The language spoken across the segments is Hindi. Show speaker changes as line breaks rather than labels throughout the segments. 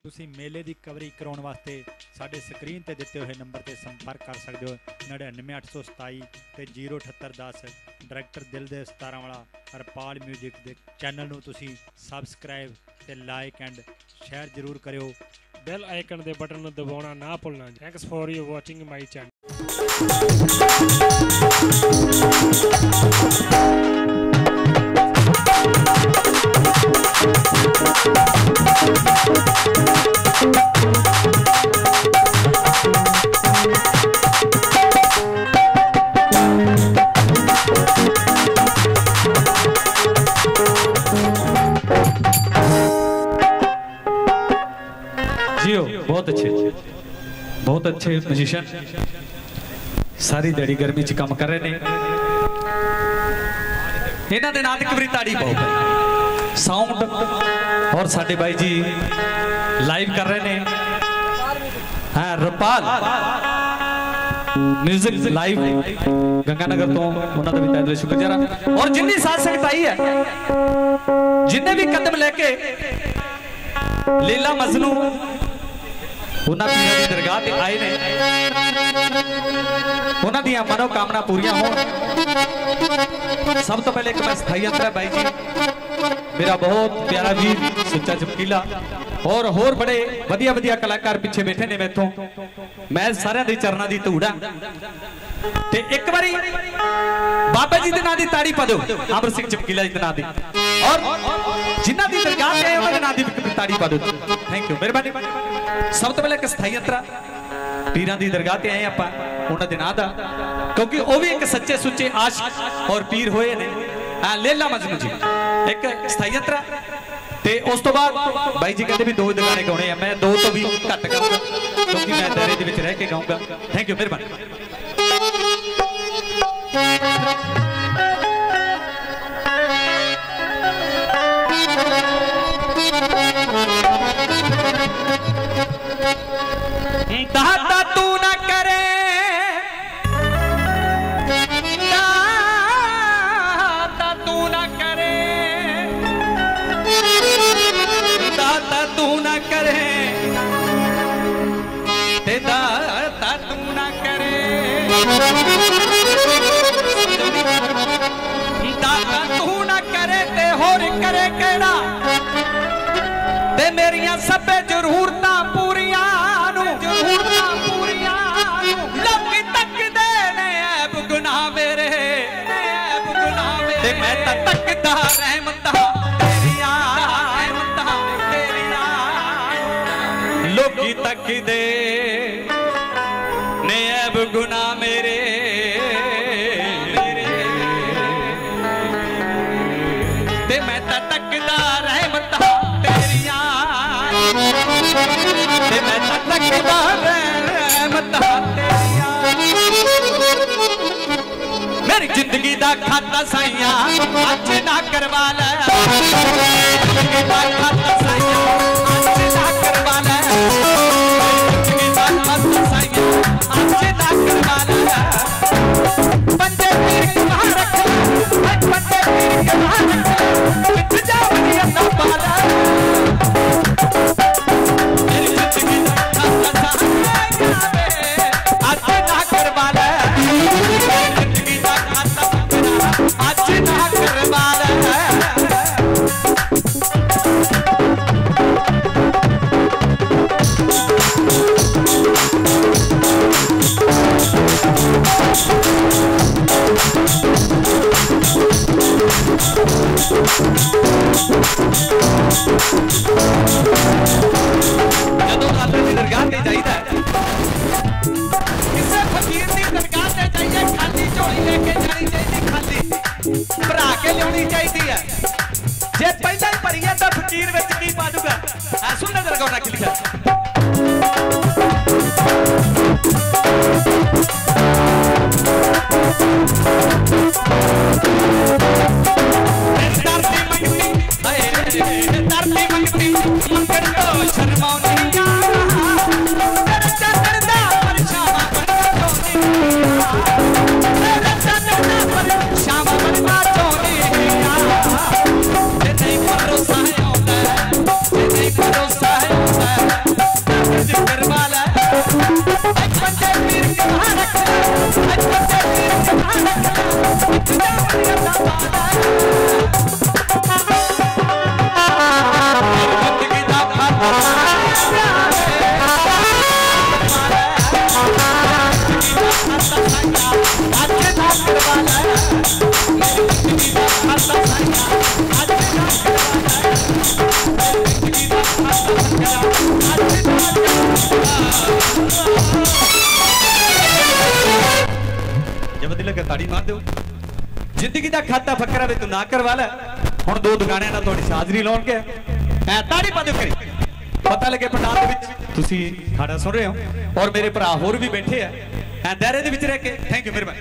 ਤੁਸੀਂ ਮੇਲੇ ਦੀ ਕਵਰੇਜ ਕਰਾਉਣ ਵਾਸਤੇ ਸਾਡੇ ਸਕਰੀਨ ਤੇ ਦਿੱਤੇ ਹੋਏ ਨੰਬਰ ਤੇ ਸੰਪਰਕ ਕਰ ਸਕਦੇ ਹੋ 99827 ਤੇ 07810। ਡਾਇਰੈਕਟਰ ਦਿਲ ਦੇ 17 ਵਾਲਾ ਹਰਪਾਲ ਮਿਊਜ਼ਿਕ ਦੇ ਚੈਨਲ ਨੂੰ ਤੁਸੀਂ ਸਬਸਕ੍ਰਾਈਬ ਤੇ ਲਾਈਕ ਐਂਡ ਸ਼ੇਅਰ ਜ਼ਰੂਰ ਕਰਿਓ।
बेल आइकन दे बटन ਨੂੰ ਦਬਾਉਣਾ ਨਾ ਭੁੱਲਣਾ। Thanks for you watching my channel.
जियो बहुत अच्छे म्यूजिशियन सारी दिहाड़ी गर्मी च काम कर रहे हैं। इन्हां दे नाल इक वारी ताड़ी पाओ। साउंड और साडे भाई जी लाइव कर रहे हैं। हाँ रपाल म्यूजिक लाइव गंगानगर तो उन्होंने भी तहे दिल शुक्रगुजार। और जिन्नी साथ संगत आई है जिन्हें भी कदम लेके लीला मजनू उन्होंने पीर की दरगाह ते आए ने उन्हों दी मनोकामना पूरियां हो। सब तो पहले एक मैं स्थाई अंतर भाई जी मेरा बहुत प्यारा वीर सुच्चा चमकीला और होर बड़े वधिया वधिया कलाकार पीछे बैठे ने मैथों। मैं सारे दे चरणा दी धूड़ ते एक बारी बाबा जी दे नाम दी ताड़ी पा दो अमर सिंह चमकीला जी दे नाम दी और जिन्हां दी दरगाह ते आए उन्हां दे नाम दी ताड़ी पा दो। थैंक यू मेहरबानी। सब तो पहले एक स्थाई अंतरा पीरां दी दरगाह ते आए आपां उन्हां दे नाम दा क्योंकि वो भी एक सच्चे सुच्चे आशिक और पीर होए ने। लैला मजनू जी एक स्थाई अंतरा ते उस तो बाद भाई जी कहते भी दो गाने गाने हैं। मैं दो तो भी घट गाऊंगा क्योंकि मैं दायरे दे विच रह के गाऊंगा। थैंक यू मेहरबानी। दाता तू ना करे दाता तू ना करे दाता तू ना करे ते दाता तू ना करे दाता तू ना करे ते होर करे केड़ा ते मेरियां सबे जरूरतां पूरियां लोकी तकदे ने ऐब गुनाह मेरे ते मैं तां तकदा रहमतां तेरियां लोकी तकदे ने ऐब गुनाह मेरे ते मैं तां तकदा रहमतां तेरियां ते मैं तां तकदा मेरी जिंदगी दा खाता साइया अज ना करवा ले जिंदगी दा खाता साइया अज ना करवा ले जिंदगी दा खाता साइया अज ना करवा ले बंदे पीर के बाहर रख बंदे पीर के बाहर रख बिच जावनी अल्लाह पाला मेरी जिंदगी दा खाता साइया अज ना करवा ले जिंदगी दा खाता अज ना करवा ले। जदों रात दी दरगाह ते जाईदा किसे फकीर दी दरगाह ते जाइए खाली झोली लेके जानी चाहिए खाली भरा के लियानी चाहिए है। जे पहला ही भरी है तो फकीर विच की पा दूगा सुन नजर कौन रख लिखा दर्दी मंगती मंगण तो शर्माउनी तेरे चंदन दा परछावा बनना चोनी तेरे चंदन दा परछावा बनना चोनी ते नहीं भरोसा है आउंदा ते नहीं भरोसा है ताड़ी मार दो जिंदगी का खाता फकरा भी तू ना करवा लै हुण दो दुगाने ना थोड़ी हाजरी लाउणगे ऐ ताड़ी पा दो करी पता लगे पंडाल दे विच तुसी खाड़ा सुन रहे हो और मेरे भरा होर भी बैठे हैं ऐ दायरे दे विच रह के थैंक यू मेहरबानी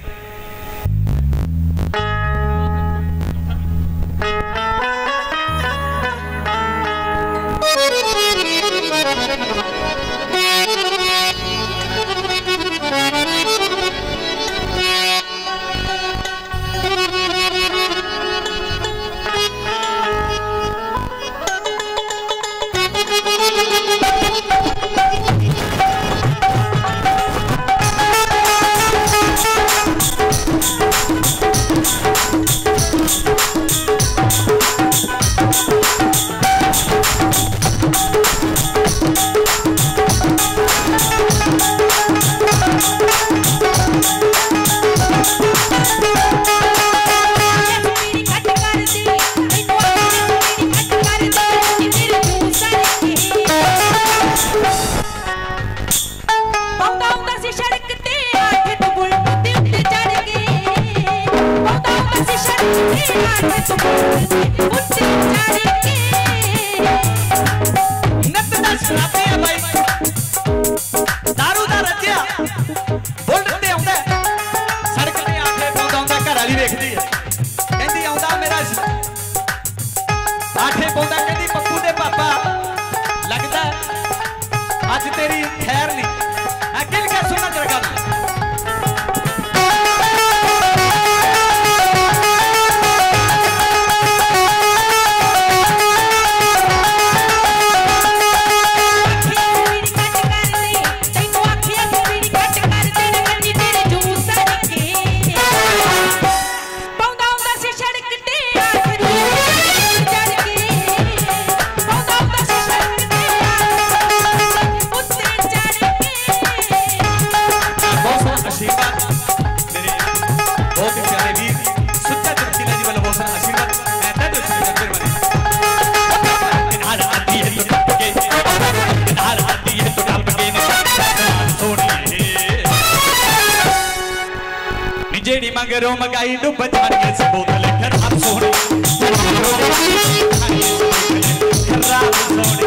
मगरो मगाई डुब जाने से बोतल खराब सोनी खराब सोनी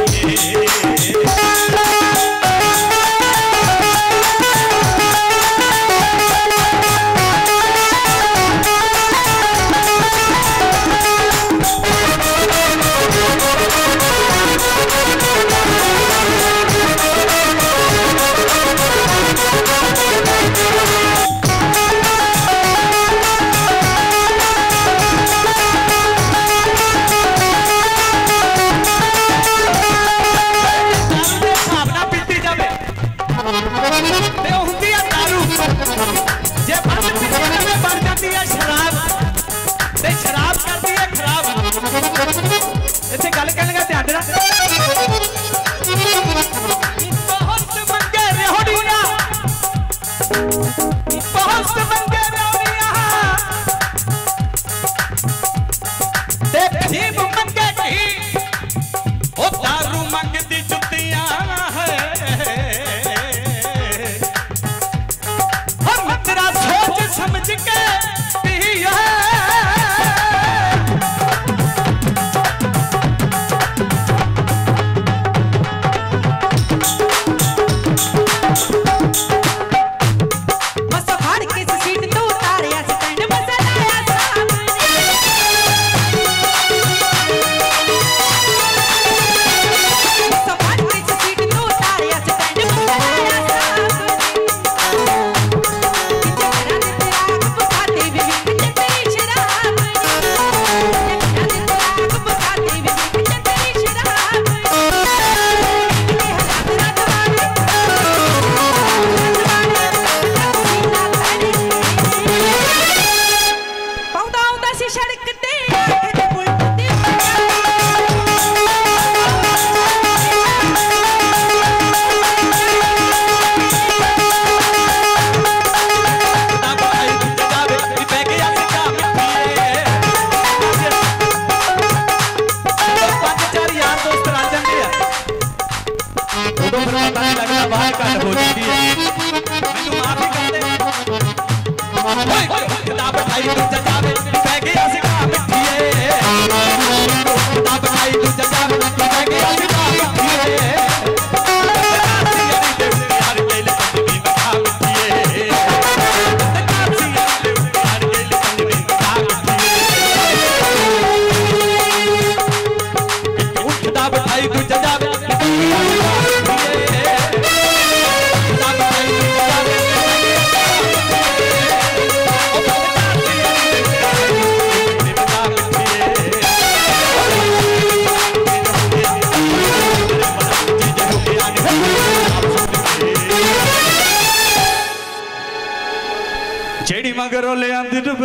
दी डुब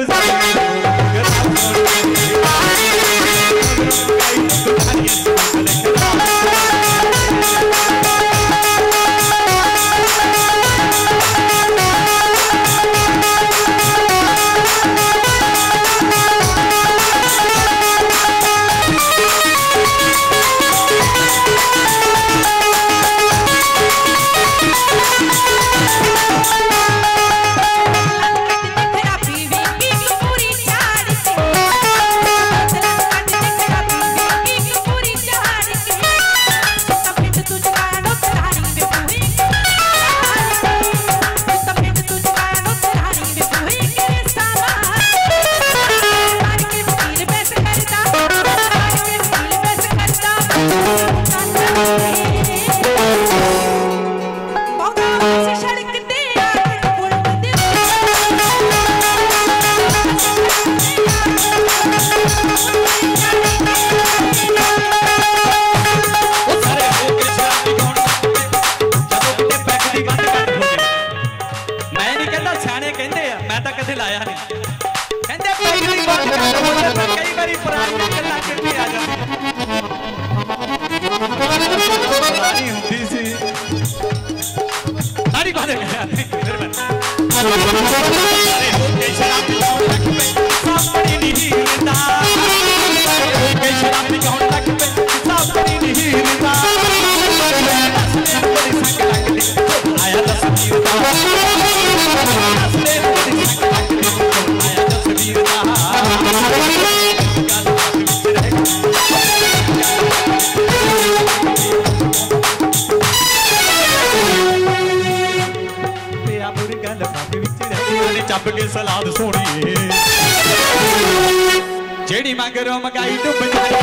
चप के सलाद सोनी जेड़ी मगरों मगाई डुब जाए